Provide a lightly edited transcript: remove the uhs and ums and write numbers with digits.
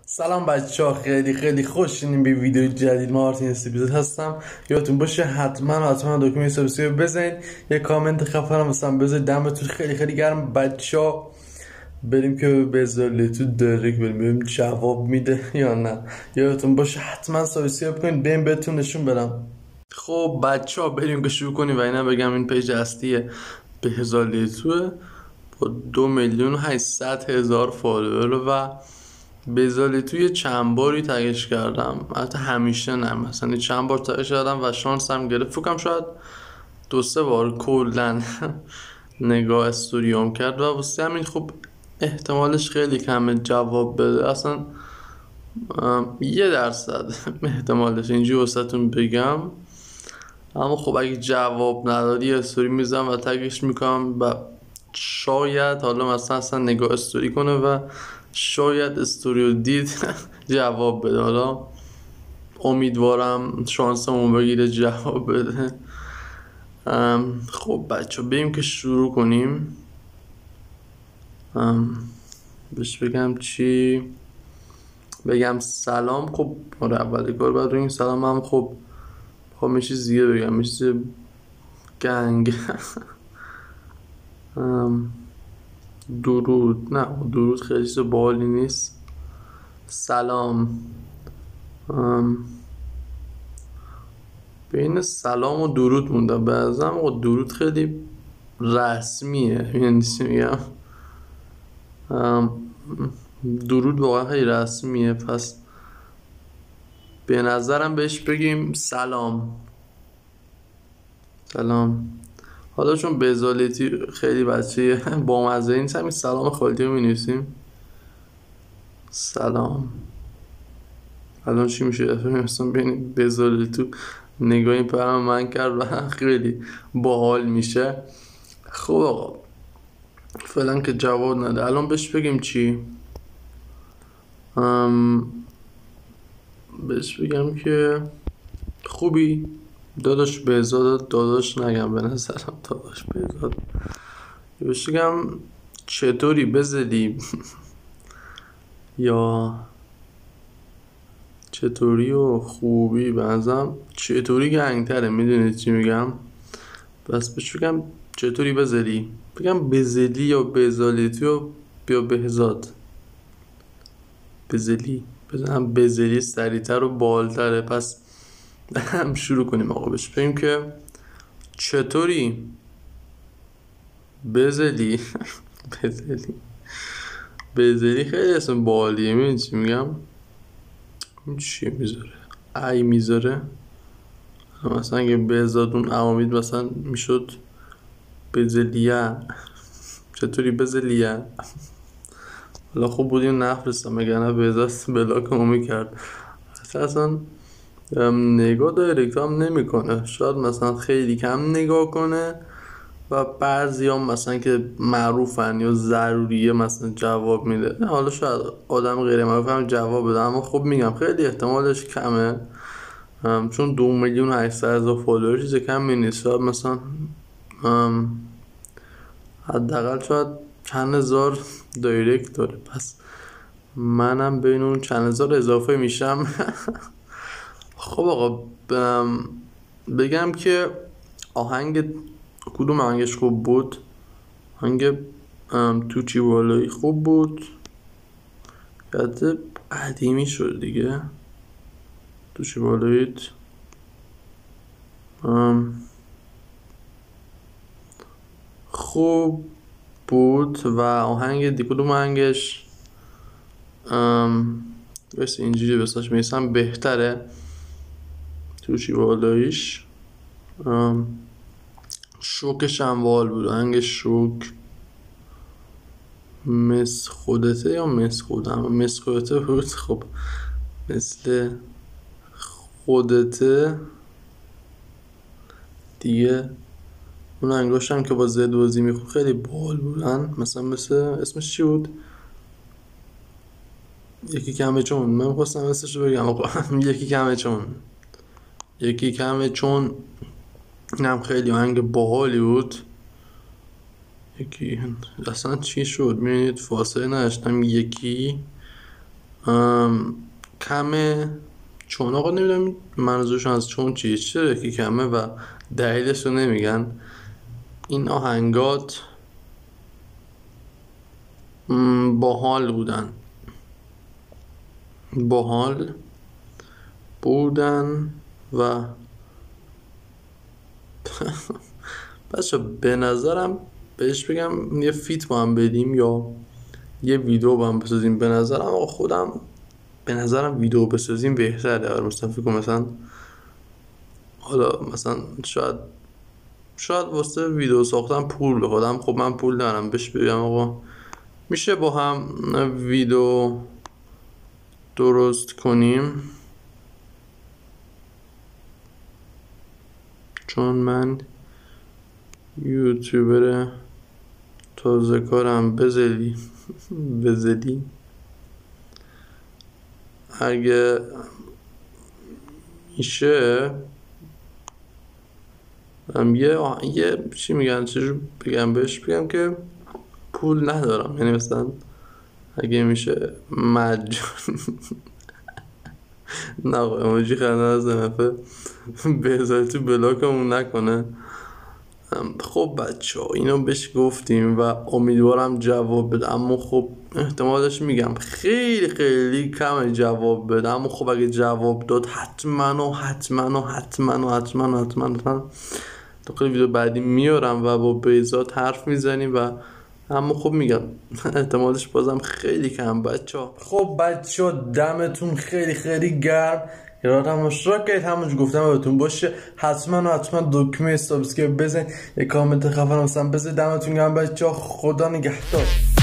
سلام بچه ها، خیلی خوشینیم به ویدیو جدید. ما آرتین استیپیزت هستم. یادتون باشه حتما دکمه سابسکرایب بزنید، یه کامنت خفنم مثلا بذارید. دمتون خیلی گرم بچه ها. بریم که به ازاله تو درک بریم جواب میده یا نه. یادتون باشه حتما سابسکرایب کنید. بریم بهتون نشون بدم. خب بچه ها بریم که شروع کنیم و اینا بگم این پیج اصلیه به ازاله توه با 2,800,000 فالوور و بذاری توی چند باری تگش کردم. حتی همیشه نه، مثلا چند بار تگش کردم و شانس هم گرفت. فکرم شاید 2-3 بار کلن نگاه استوریوم کرد و واسه همین خب احتمالش خیلی کمه جواب بده. اصلا 1% احتمالش، اینجوری واسهتون بگم. اما خب اگه جواب ندادی استوری میزنم و تگش میکنم و شاید حالا مثلا اصلا نگاه استوری کنه و شاید استوریو دید جواب بده. حالا امیدوارم شانسمون بگیره جواب بده. خب بچه بریم که شروع کنیم. بهش بگم چی؟ بگم سلام. خب آره اولی کار باید بگیم سلام. هم خب یه چیز دیگه بگم، یه چیز گنگ درود. نه درود خیلی چیز باحالی نیست. سلام. بین سلام و درود موندم. بعضم و درود خیلی رسمیه، یعنی چی میگم، درود واقعا خیلی رسمیه. پس به نظرم بهش بگیم سلام. حالا چون بزالتی خیلی بچه با مزه نیست، همین سلام خالدی رو می نویسیم. سلام. الان چی میشه؟ مثلا بین بزالتی نگاهی پرم من کرد و خیلی باحال میشه. خب آقا فعلا که جواب نده. الان بهش بگیم چی؟ بهش بگم که خوبی داداش بهزاد. داداش نگم به نظرم داداش بهزاد. بهش بگم چطوری بزدی یا چطوری و خوبی. بنظرم چطوری گنگتره، میدونید چی میگم. بس بهش بگم چطوری بزدی. بگم بزدی یا بزالیتی و بیا بهزاد. بزلی بزنم بزلی سریعتر و بالتره. پس هم شروع کنیم آقا. بهش بگیم که چطوری بزلی بزلی خیلی اسم بالیه. میدونی چی میگم. این چی میذاره؟ ای میذاره. مثلا اگه بهزاد اون عوامید مثلا میشد بزلیه. چطوری بزلیه. حالا خوب بودیم نفرستم مگرنه بهزاد بلاکمو میکرد. اصلا نگاه دایرکت هم نمی کنه. شاید مثلا خیلی کم نگاه کنه و بعضی هم مثلا که معروفن یا ضروریه مثلا جواب میده. حالا شاید آدم غیر معروف هم جواب بده، اما خب میگم خیلی احتمالش کمه. چون 2,800,000 فالوور چیز کمی نیست. شاید مثلا حداقل شاید چند هزار دایرکت داره. پس منم بین اون چند هزار اضافه میشم. خب آقا بگم که آهنگ کدوم آهنگش خوب بود؟ آهنگ تو چی بالایی خوب بود. یاد قدیمی شد دیگه. تو چی بالاییت خوب بود. و آهنگ کدوم آهنگش بس اینجوری بساش میسم بهتره. تو چی بالاییش شوکش هم وال بود. آهنگ شوک مس خودته یا مس خودم. مس خودته بود. خب مثل خودته دیگه. اون انگاشتم که با زد بازی میخون خیلی بال بودن. مثلا مثل اسمش چی بود؟ یکی کمه چون. من خواستم اسمش رو بگم آقا. یکی کمه چون اینم خیلی آهنگ باحالی بود. یکی اصلا چی شد میبینید فاصله نداشتم. یکی کمه، چون آقا نمیدونم منظورشون از چون چیه، چرا که کمه و دلیلش رو نمیگن. این آهنگات باحال بودن و بچه به نظرم بهش بگم یه فیت با هم بدیم یا یه ویدیو با هم بسازیم. به نظرم ویدیو بسازیم بهتره. مثلا فکر کنم حالا مثلا شاید واسه ویدیو ساختن پول بخوادم. خب من پول دارم، بهش بگم آقا میشه با هم ویدیو درست کنیم، چون من یوتیوبر تازه کارم. بزلی اگه میشه یه چی میگن، چجور بگم بهش بگم که پول ندارم، یعنی مثلا اگه میشه مجانی نه اموجی خنده از نفه بذاری تو بلاکمون نکنه. خب بچه ها اینو بهش گفتیم و امیدوارم جواب بده، اما خب احتمالش میگم خیلی خیلی کم جواب بده. اما خب اگه جواب داد حتما تو ویدیو بعدی میارم و با بیزات حرف میزنیم و اما خب میگم احتمالش بازم خیلی کم بچه ها. خب بچه ها دمتون خیلی خیلی گرم. یادم اشتراک کنید، همونجور گفتم بهتون باشه. حتما دکمه سابسکرایب بزنید، یه کامنت خفن مثلا بزنید. دمتون گرم بچه ها، خدا نگهدار.